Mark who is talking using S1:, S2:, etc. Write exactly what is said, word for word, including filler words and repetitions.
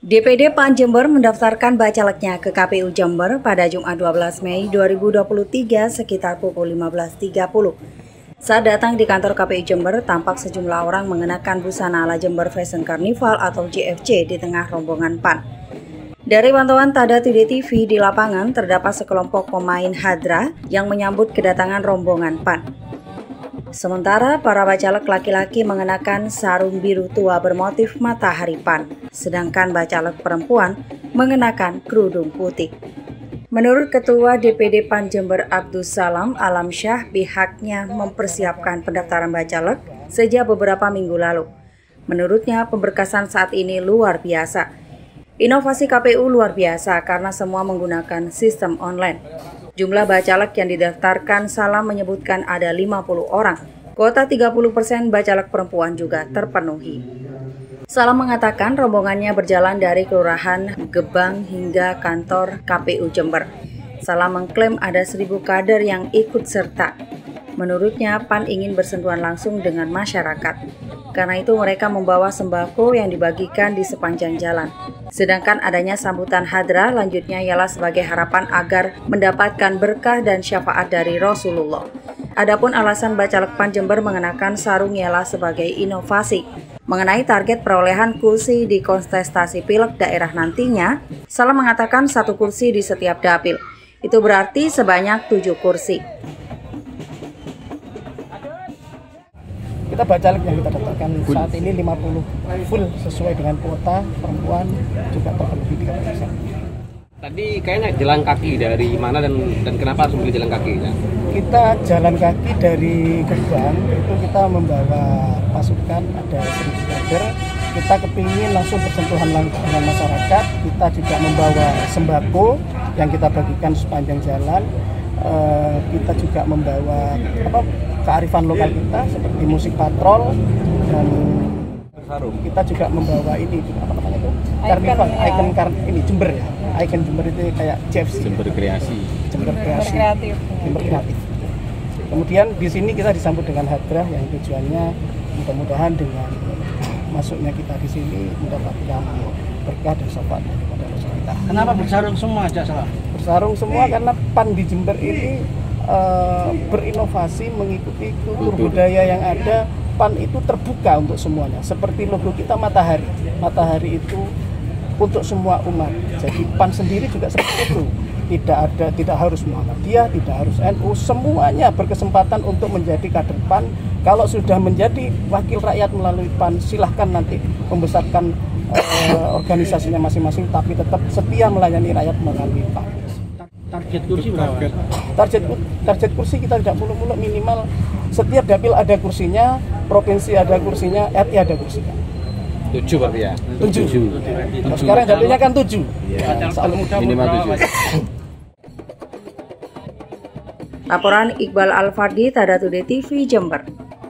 S1: D P D PAN Jember mendaftarkan bacaleknya ke K P U Jember pada Jumat dua belas Mei dua ribu dua puluh tiga sekitar pukul lima belas tiga puluh. Saat datang di kantor K P U Jember, tampak sejumlah orang mengenakan busana ala Jember Fashion Carnival atau J F C di tengah rombongan P A N. Dari pantauan Tada Today T V di lapangan, terdapat sekelompok pemain hadra yang menyambut kedatangan rombongan P A N. Sementara para bacalek laki-laki mengenakan sarung biru tua bermotif matahari P A N, sedangkan bacalek perempuan mengenakan kerudung putih. Menurut Ketua D P D P A N Jember Abdus Salam Alamsyah, pihaknya mempersiapkan pendaftaran bacalek sejak beberapa minggu lalu. Menurutnya, pemberkasan saat ini luar biasa. Inovasi K P U luar biasa karena semua menggunakan sistem online. Jumlah bacalek yang didaftarkan, Salam menyebutkan ada lima puluh orang. Kuota tiga puluh persen bacalek perempuan juga terpenuhi. Salam mengatakan rombongannya berjalan dari Kelurahan Gebang hingga kantor K P U Jember. Salam mengklaim ada seribu kader yang ikut serta. Menurutnya, P A N ingin bersentuhan langsung dengan masyarakat. Karena itu mereka membawa sembako yang dibagikan di sepanjang jalan. Sedangkan adanya sambutan hadra lanjutnya ialah sebagai harapan agar mendapatkan berkah dan syafaat dari Rasulullah. Adapun alasan bacalek P A N Jember mengenakan sarung ialah sebagai inovasi. Mengenai target perolehan kursi di kontestasi pilek daerah nantinya, Salam mengatakan satu kursi di setiap dapil. Itu berarti sebanyak tujuh kursi.
S2: Kita bacalek yang kita daftarkan saat ini lima puluh full sesuai dengan kuota, perempuan juga terpenuhi tiga puluh persen.
S3: Tadi kayaknya jalan kaki dari mana dan dan kenapa harus memilih jalan kaki? Ya?
S2: Kita jalan kaki dari Gebang, itu kita membawa pasukan, ada seribu kader. Kita kepingin langsung bersentuhan langsung dengan masyarakat. Kita juga membawa sembako yang kita bagikan sepanjang jalan. Uh, kita juga membawa apa, kearifan lokal kita seperti musik patrol dan
S3: Bersarum.
S2: Kita juga membawa ini apa namanya itu karnival,
S4: ya.
S2: icon kar ini Jember ya, icon Jember itu kayak J F C,
S3: Jember kreasi,
S2: Jember kreasi,
S4: kreatif.
S2: Jember kreatif. Kemudian di sini kita disambut dengan hadrah yang tujuannya mudah-mudahan dengan masuknya kita di sini mendapatkan berkah dan syafaat daripada Rasulullah.
S5: Kenapa bersarung semua aja salah?
S2: Bersarung semua karena P A N di Jember ini uh, berinovasi mengikuti kultur budaya yang ada. P A N itu terbuka untuk semuanya. Seperti logo kita matahari. Matahari itu untuk semua umat. Jadi P A N sendiri juga seperti itu. Tidak ada, tidak harus Muhammadiyah, tidak harus N U. Semuanya berkesempatan untuk menjadi kader P A N. Kalau sudah menjadi wakil rakyat melalui P A N, silahkan nanti membesarkan uh, organisasinya masing-masing, tapi tetap setia melayani rakyat melalui P A N.
S5: Target kursi berapa?
S2: Target target kursi kita tidak muluk-muluk, minimal setiap dapil ada kursinya, provinsi ada kursinya, R I ada kursinya.
S3: Tujuh berarti ya?
S2: Tujuh. Nah, sekarang dapilnya kan tujuh.
S3: Ya. Minimal tujuh.
S1: Laporan Iqbal Alfardi, Tada Today T V Jember.